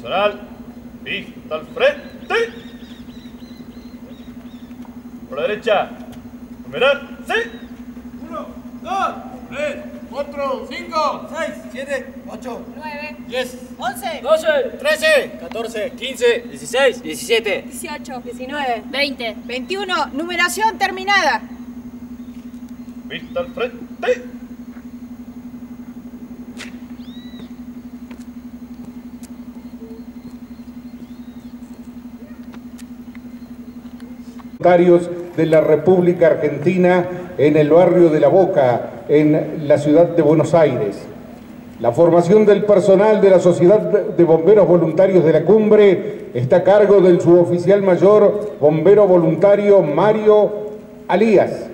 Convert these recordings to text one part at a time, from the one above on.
Personal, vista al frente. Por la derecha, numeral, sí. 1, 2, 3, 4, 5, 6, 7, 8, 9, 10, 11, 12, 13, 14, 15, 16, 17, 18, 19, 20. 21. Numeración terminada. Vista al frente. De la República Argentina en el barrio de La Boca, en la ciudad de Buenos Aires. La formación del personal de la Sociedad de Bomberos Voluntarios de la Cumbre está a cargo del suboficial mayor bombero voluntario Mario Alías.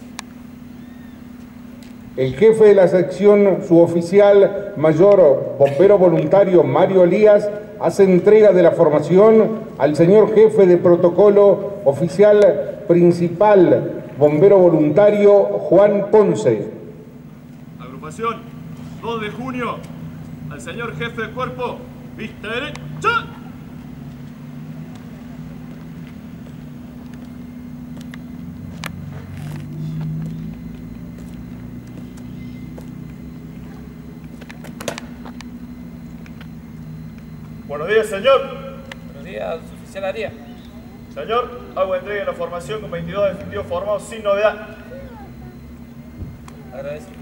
El jefe de la sección suboficial mayor bombero voluntario Mario Alías hace entrega de la formación al señor jefe de protocolo oficial principal bombero voluntario Juan Ponce. Agrupación 2 de junio, al señor jefe de cuerpo, vista derecha. Buenos días, señor. Buenos días, oficial Arias. Señor, hago entrega de la formación con 22 efectivos formados sin novedad. Agradecido.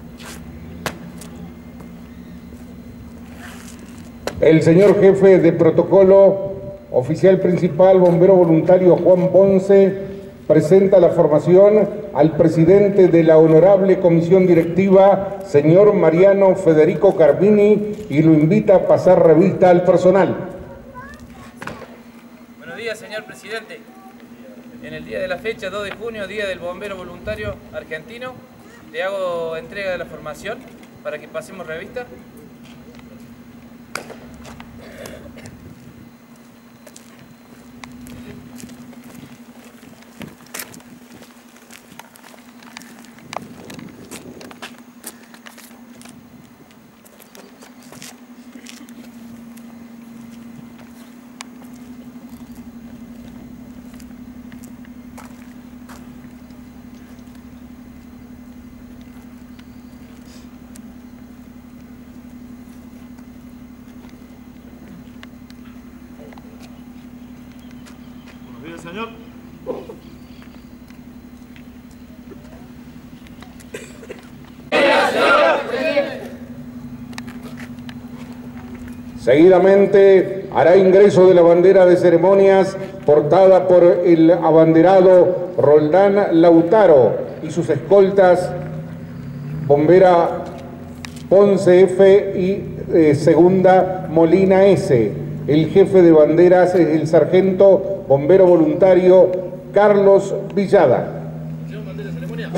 El señor jefe de protocolo, oficial principal, bombero voluntario Juan Ponce, presenta la formación al presidente de la honorable comisión directiva, señor Mariano Federico Carmini, y lo invita a pasar revista al personal. Buenos días, señor presidente. En el día de la fecha, 2 de junio, Día del Bombero Voluntario Argentino, le hago entrega de la formación para que pasemos revista. Buenos días, señor. Seguidamente hará ingreso de la bandera de ceremonias portada por el abanderado Roldán Lautaro y sus escoltas bombera Ponce F y segunda Molina S. El jefe de banderas es el sargento bombero voluntario Carlos Villada. Señor, bandera de ceremonia.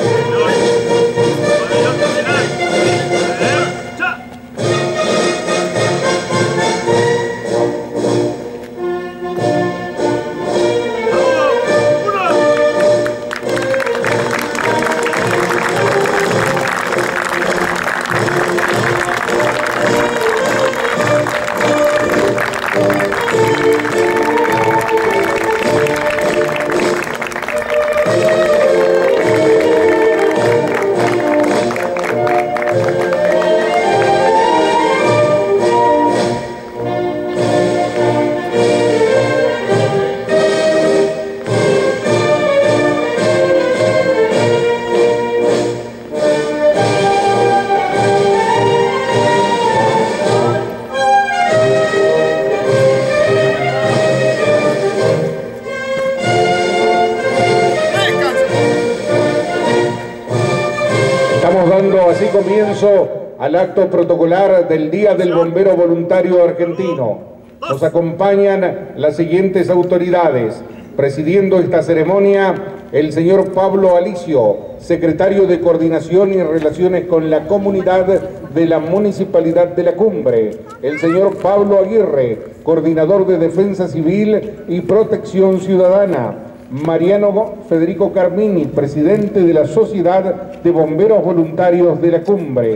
Así comienzo al acto protocolar del Día del Bombero Voluntario Argentino. Nos acompañan las siguientes autoridades. Presidiendo esta ceremonia, el señor Pablo Alicio, secretario de Coordinación y Relaciones con la Comunidad de la Municipalidad de la Cumbre. El señor Pablo Aguirre, coordinador de Defensa Civil y Protección Ciudadana. Mariano Federico Carmini, presidente de la Sociedad de Bomberos Voluntarios de la Cumbre.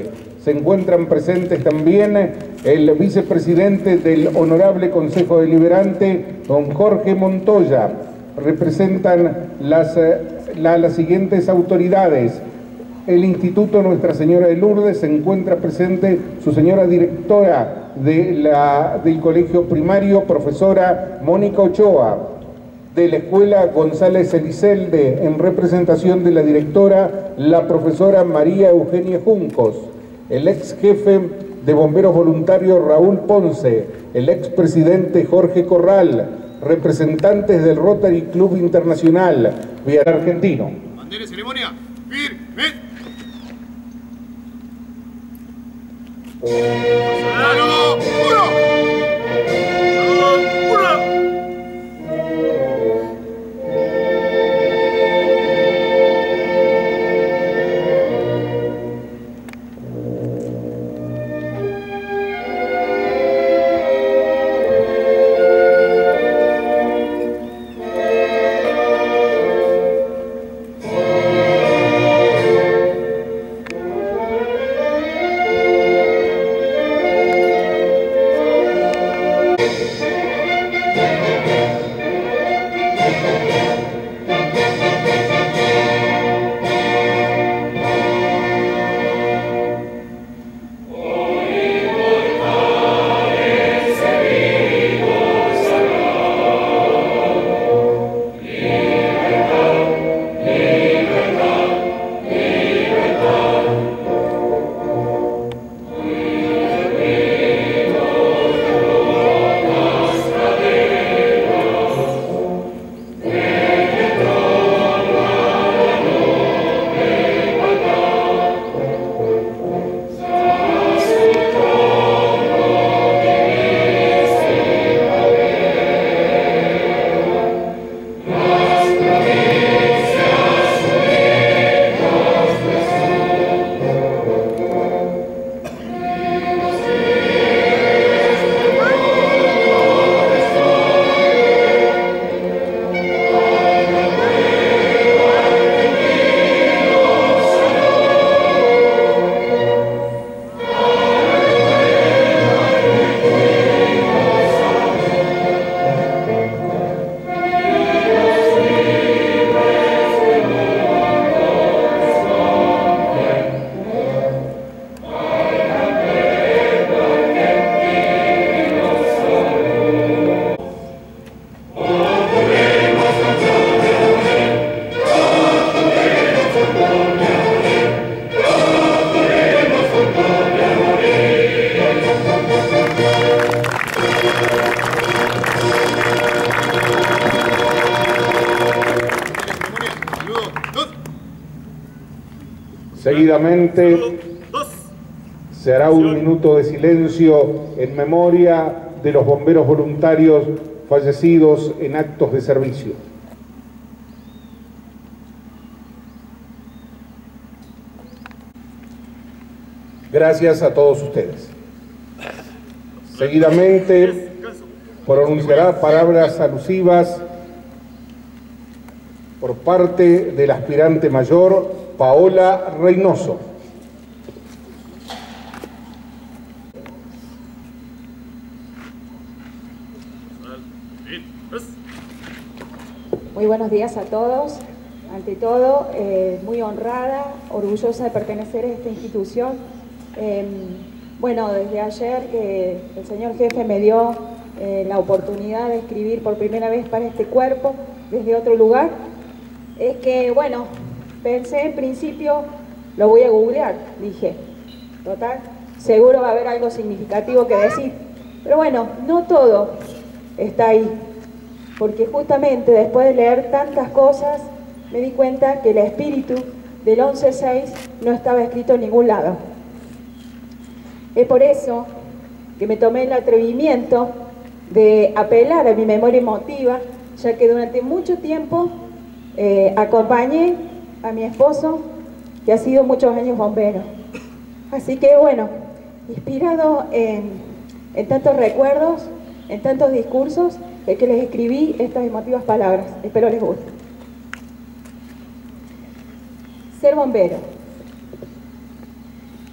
Se encuentran presentes también el vicepresidente del Honorable Consejo Deliberante, don Jorge Montoya. Representan las siguientes autoridades. El Instituto Nuestra Señora de Lourdes, se encuentra presente su señora directora del Colegio Primario, profesora Mónica Ochoa. De la Escuela González Elizalde, en representación de la directora, la profesora María Eugenia Juncos. El ex jefe de Bomberos Voluntarios Raúl Ponce, el ex presidente Jorge Corral, representantes del Rotary Club Internacional Vial Argentino. Bandera y ceremonia, firme. ¡Saludo! ¡Uno! Seguidamente se hará un minuto de silencio en memoria de los bomberos voluntarios fallecidos en actos de servicio. Gracias a todos ustedes. Seguidamente pronunciará palabras alusivas por parte del aspirante mayor Paola Reynoso. Muy buenos días a todos. Ante todo, muy honrada, orgullosa de pertenecer a esta institución. Bueno, desde ayer que el señor jefe me dio la oportunidad de escribir por primera vez para este cuerpo desde otro lugar, es que, bueno, pensé en principio, lo voy a googlear, dije, total, seguro va a haber algo significativo que decir. Pero bueno, no todo está ahí, porque justamente después de leer tantas cosas, me di cuenta que el espíritu del 11-6 no estaba escrito en ningún lado. Es por eso que me tomé el atrevimiento de apelar a mi memoria emotiva, ya que durante mucho tiempo acompañé a mi esposo, que ha sido muchos años bombero. Así que bueno, inspirado en tantos recuerdos, en tantos discursos, es que les escribí estas emotivas palabras. Espero les guste. Ser bombero.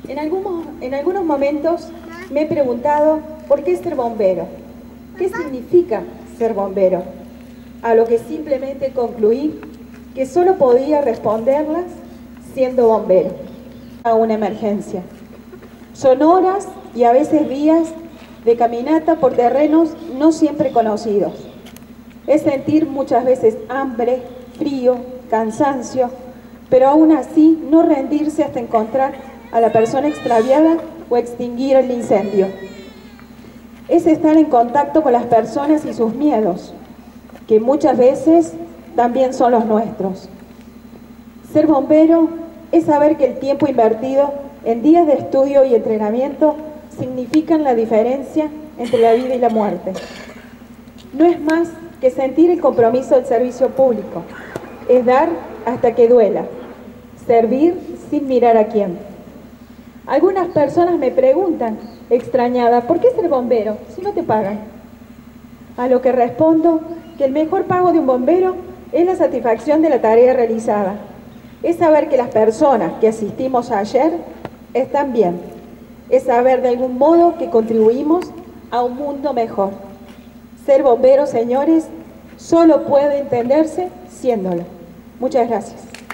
En algunos momentos me he preguntado por qué ser bombero, qué significa ser bombero, a lo que simplemente concluí que solo podía responderlas siendo bombero a una emergencia. Son horas y a veces días de caminata por terrenos no siempre conocidos. Es sentir muchas veces hambre, frío, cansancio, pero aún así no rendirse hasta encontrar a la persona extraviada o extinguir el incendio. Es estar en contacto con las personas y sus miedos, que muchas veces también son los nuestros. Ser bombero es saber que el tiempo invertido en días de estudio y entrenamiento significan la diferencia entre la vida y la muerte. No es más que sentir el compromiso del servicio público, es dar hasta que duela, servir sin mirar a quién. Algunas personas me preguntan, extrañada, ¿por qué ser bombero si no te pagan? A lo que respondo que el mejor pago de un bombero es la satisfacción de la tarea realizada. Es saber que las personas que asistimos ayer están bien. Es saber de algún modo que contribuimos a un mundo mejor. Ser bombero, señores, solo puede entenderse siéndolo. Muchas gracias.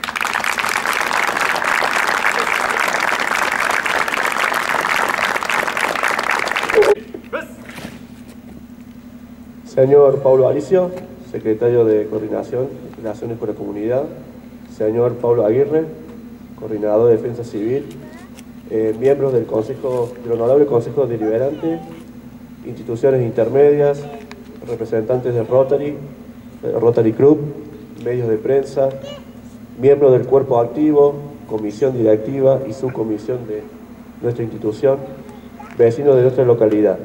Señor Pablo Alicio, secretario de Coordinación y Relaciones con la Comunidad. Señor Pablo Aguirre, coordinador de Defensa Civil. Miembros del Honorable Consejo Deliberante, instituciones intermedias, representantes del Rotary Club, medios de prensa, miembros del cuerpo activo, comisión directiva y subcomisión de nuestra institución, vecinos de nuestra localidad.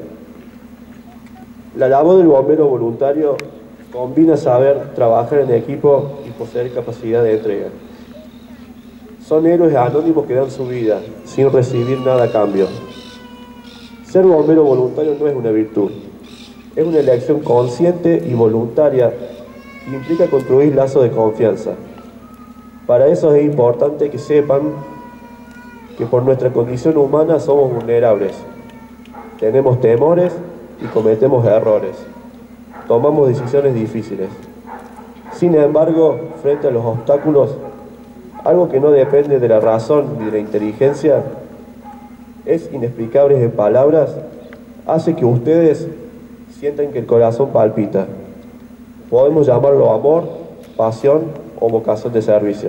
La labor del bombero voluntario combina saber trabajar en equipo y poseer capacidad de entrega. Son héroes anónimos que dan su vida sin recibir nada a cambio. Ser bombero voluntario no es una virtud, es una elección consciente y voluntaria que implica construir lazos de confianza. Para eso es importante que sepan que por nuestra condición humana somos vulnerables, tenemos temores y cometemos errores, tomamos decisiones difíciles. Sin embargo, frente a los obstáculos, algo que no depende de la razón ni de la inteligencia, es inexplicable en palabras, hace que ustedes sientan que el corazón palpita. Podemos llamarlo amor, pasión o vocación de servicio.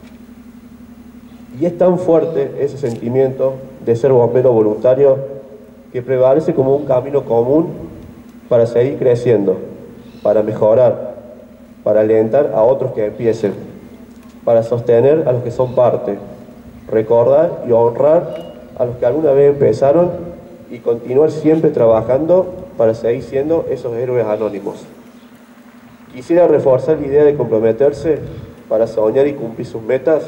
Y es tan fuerte ese sentimiento de ser bombero voluntario que prevalece como un camino común para seguir creciendo, para mejorar, para alentar a otros que empiecen, para sostener a los que son parte, recordar y honrar a los que alguna vez empezaron y continuar siempre trabajando para seguir siendo esos héroes anónimos. Quisiera reforzar la idea de comprometerse para soñar y cumplir sus metas,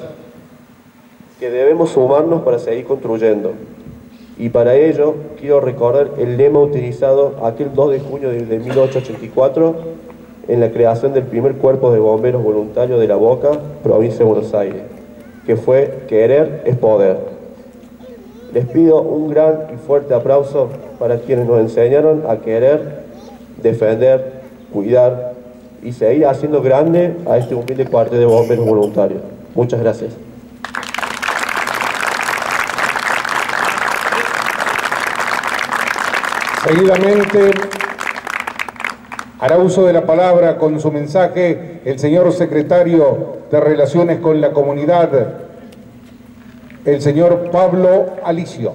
que debemos sumarnos para seguir construyendo. Y para ello quiero recordar el lema utilizado aquel 2 de junio de 1884 en la creación del primer cuerpo de bomberos voluntarios de La Boca, provincia de Buenos Aires, que fue "Querer es poder". Les pido un gran y fuerte aplauso para quienes nos enseñaron a querer, defender, cuidar y seguir haciendo grande a este humilde cuartel de bomberos voluntarios. Muchas gracias. Seguidamente hará uso de la palabra con su mensaje el señor secretario de Relaciones con la Comunidad, el señor Pablo Alicio.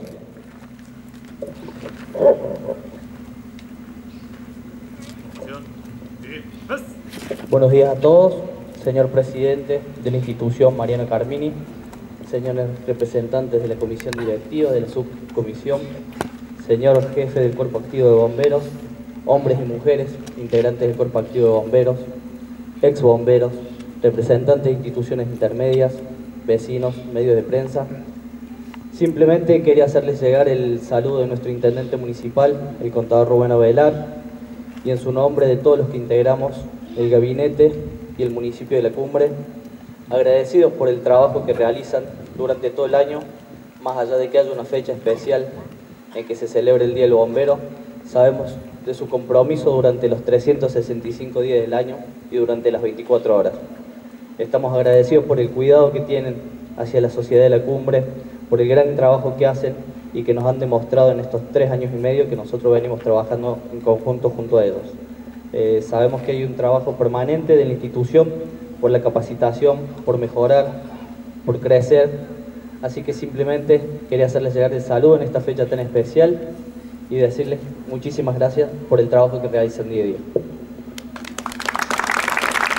Buenos días a todos, señor presidente de la institución Mariano Carmini, señores representantes de la comisión directiva, de la subcomisión, señor jefe del cuerpo activo de bomberos, hombres y mujeres, integrantes del cuerpo activo de bomberos, ex bomberos, representantes de instituciones intermedias, vecinos, medios de prensa. Simplemente quería hacerles llegar el saludo de nuestro intendente municipal, el contador Rubén Avelar, y en su nombre de todos los que integramos el gabinete y el municipio de La Cumbre, agradecidos por el trabajo que realizan durante todo el año más allá de que haya una fecha especial en que se celebre el Día del Bombero, sabemos de su compromiso durante los 365 días del año y durante las 24 horas. Estamos agradecidos por el cuidado que tienen hacia la sociedad de la cumbre, por el gran trabajo que hacen y que nos han demostrado en estos 3 años y medio que nosotros venimos trabajando en conjunto junto a ellos. Sabemos que hay un trabajo permanente de la institución por la capacitación, por mejorar, por crecer, así que simplemente quería hacerles llegar el saludo en esta fecha tan especial y decirles muchísimas gracias por el trabajo que realizan día a día.